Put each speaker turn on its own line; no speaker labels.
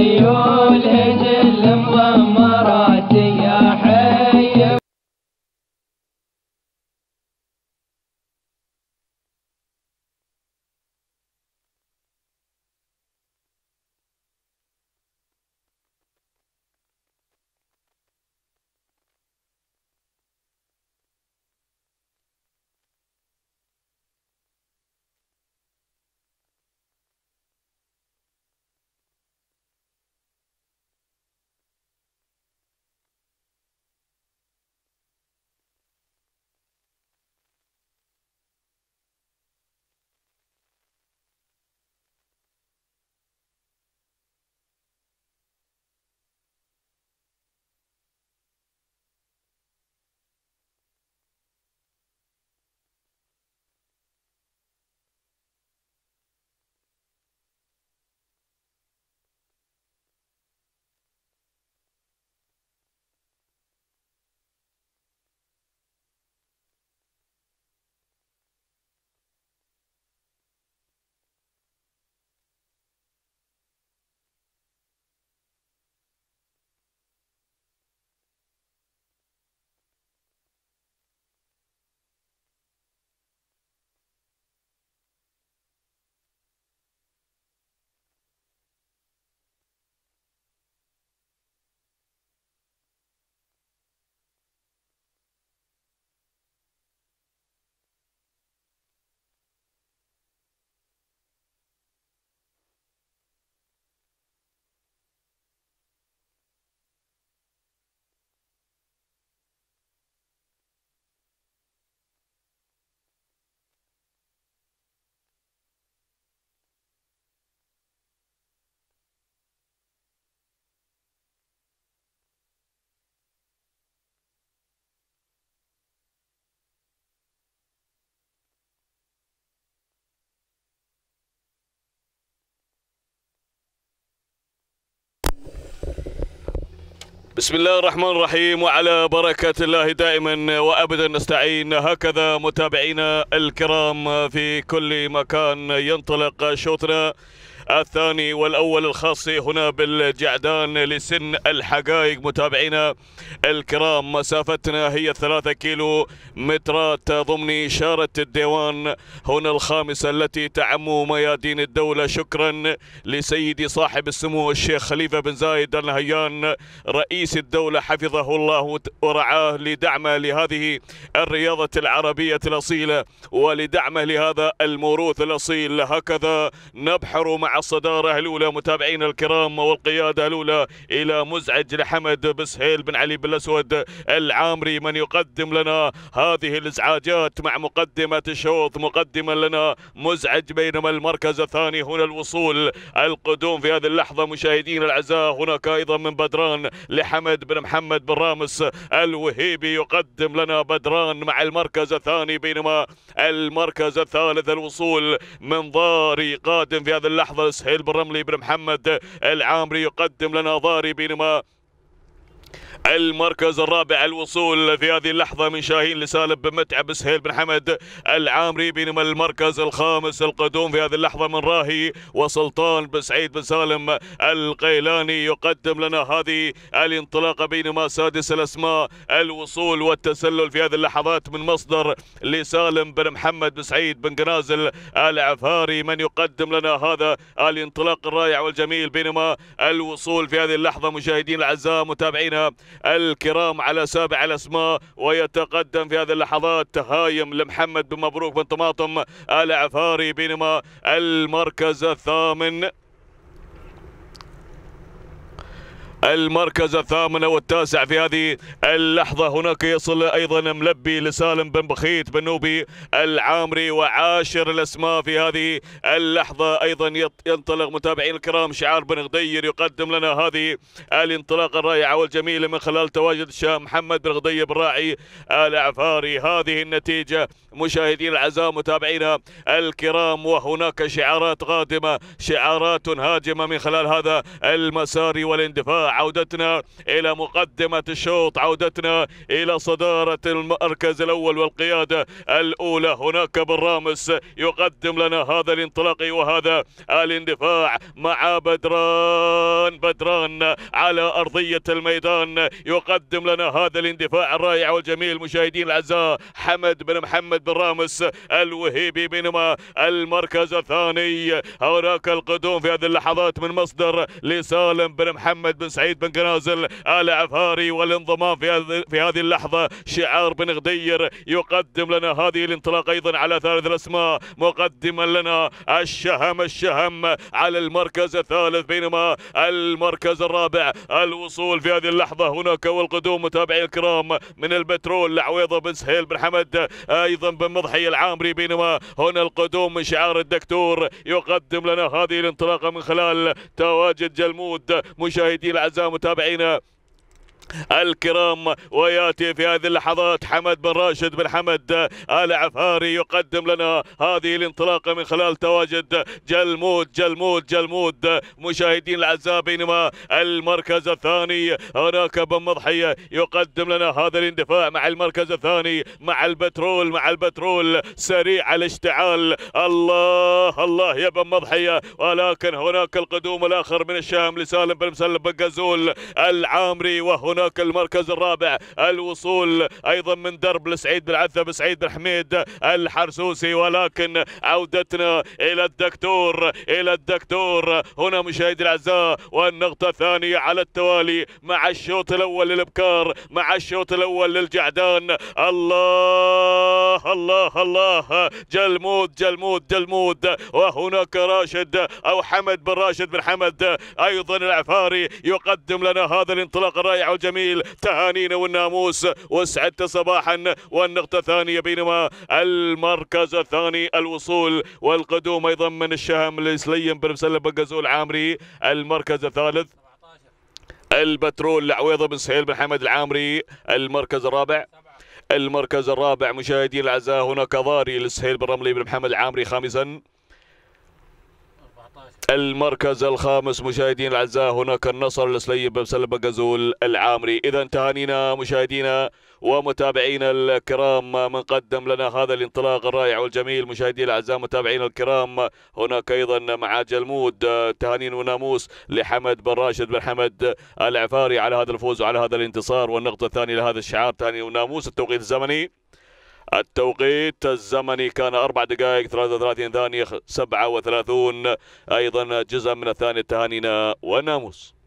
خيول جل مضمرات يا حي.
بسم الله الرحمن الرحيم، وعلى بركة الله دائما وأبدا نستعين. هكذا متابعينا الكرام في كل مكان ينطلق شوطنا الثاني والأول الخاص هنا بالجعدان لسن الحقائق. متابعينا الكرام، مسافتنا هي 3 كيلو مترات ضمن إشارة الديوان هنا الخامسة التي تعم ميادين الدولة. شكرا لسيدي صاحب السمو الشيخ خليفة بن زايد آل نهيان رئيس الدولة حفظه الله ورعاه لدعمه لهذه الرياضة العربية الأصيلة ولدعمه لهذا الموروث الأصيل. هكذا نبحر مع الصدارة الأولى متابعينا الكرام والقيادة الأولى إلى مزعج لحمد بسهيل بن علي بن الأسود العامري، من يقدم لنا هذه الإزعاجات مع مقدمة الشوط. مقدما لنا مزعج، بينما المركز الثاني هنا الوصول. القدوم في هذه اللحظة مشاهدين الأعزاء هناك أيضا من بدران لحمد بن محمد بن رامس الوهيبي، يقدم لنا بدران مع المركز الثاني، بينما المركز الثالث الوصول من ضاري قادم في هذه اللحظة سهيل بن رملي بن محمد العامري، يقدم لنا ضاري، بينما المركز الرابع الوصول في هذه اللحظة من شاهين لسالم بن متعب سهيل بن حمد العامري، بينما المركز الخامس القدوم في هذه اللحظة من راهي وسلطان بن سعيد بن سالم القيلاني، يقدم لنا هذه الانطلاقة، بينما سادس الأسماء الوصول والتسلل في هذه اللحظات من مصدر لسالم بن محمد بن سعيد بن قنازل العفاري، من يقدم لنا هذا الانطلاق الرائع والجميل. بينما الوصول في هذه اللحظة مشاهدين الأعزاء متابعينا الكرام على سابع الأسماء، ويتقدم في هذه اللحظات هايم لمحمد بن مبروك بن طماطم العفاري، بينما المركز الثامن والتاسع في هذه اللحظة هناك يصل أيضا ملبي لسالم بن بخيت بن نوبي العامري، وعاشر الأسماء في هذه اللحظة أيضا ينطلق متابعين الكرام شعار بن غدير، يقدم لنا هذه الانطلاقة الرائعة والجميلة من خلال تواجد الشام محمد بن غدير بن راعي العفاري. هذه النتيجة مشاهدين الأعزاء متابعينا الكرام، وهناك شعارات قادمة، شعارات هاجمة من خلال هذا المسار والاندفاع عودتنا إلى مقدمة الشوط، عودتنا إلى صدارة المركز الأول والقيادة الأولى. هناك بالرامس يقدم لنا هذا الانطلاق وهذا الاندفاع مع بدران على أرضية الميدان، يقدم لنا هذا الاندفاع الرائع والجميل. مشاهدين الأعزاء، حمد بن محمد بن رامس الوهيبي، بينما المركز الثاني هناك القدوم في هذه اللحظات من مصدر لسالم بن محمد بن سعيد بن قنازل العفاري، والانضمام في هذه اللحظة شعار بن غدير يقدم لنا هذه الانطلاق أيضا على ثالث الأسماء، مقدما لنا الشهم على المركز الثالث، بينما المركز الرابع الوصول في هذه اللحظة هناك والقدوم متابعي الكرام من البترول لعويضة بن سهيل بن حمد أيضا بن مضحي العامري، بينما هنا القدوم من شعار الدكتور يقدم لنا هذه الانطلاقة من خلال تواجد جلمود. مشاهدي الأعزاء متابعينا الكرام، وياتي في هذه اللحظات حمد بن راشد بن حمد العفاري يقدم لنا هذه الانطلاقه من خلال تواجد جلمود. مشاهدين الاعزاء، بينما المركز الثاني هناك بن مضحيه يقدم لنا هذا الاندفاع مع المركز الثاني مع البترول سريع الاشتعال. الله يا بن مضحيه، ولكن هناك القدوم الاخر من الشام لسالم بن مسلم بن غزول العامري، وهناك المركز الرابع الوصول ايضا من درب لسعيد بن عثة بن سعيد بن حميد الحرسوسي. ولكن عودتنا الى الدكتور هنا مشاهدي الاعزاء، والنقطة الثانية على التوالي مع الشوط الاول للابكار، مع الشوط الاول للجعدان. الله جلمود، وهناك راشد او حمد بن راشد بن حمد ايضا العفاري يقدم لنا هذا الانطلاق الرائع والجميل. تهانينا والناموس وسعدت صباحا. والنقطة الثانية بينما المركز الثاني الوصول والقدوم ايضا من الشهم لسليم بن مسلم بن غزول العامري. المركز الثالث البترول لعويضة بن سهيل بن حمد العامري. المركز الرابع مشاهدي الاعزاء هناك ضاري لسهيل بن رملي بن محمد العامري خامسا. المركز الخامس مشاهدين الاعزاء هناك النصر لسليم بن مسلم بن غزول العامري. اذا تهانينا مشاهدينا ومتابعينا الكرام من قدم لنا هذا الانطلاق الرائع والجميل. مشاهدينا الاعزاء متابعينا الكرام، هناك ايضا مع جلمود تهانين وناموس لحمد بن راشد بن حمد العفاري على هذا الفوز وعلى هذا الانتصار. والنقطة الثانية لهذا الشعار تهانين وناموس. التوقيت الزمني كان 4 دقائق 33 ثانية 37، ايضا جزء من الثانية تهانينا وناموس.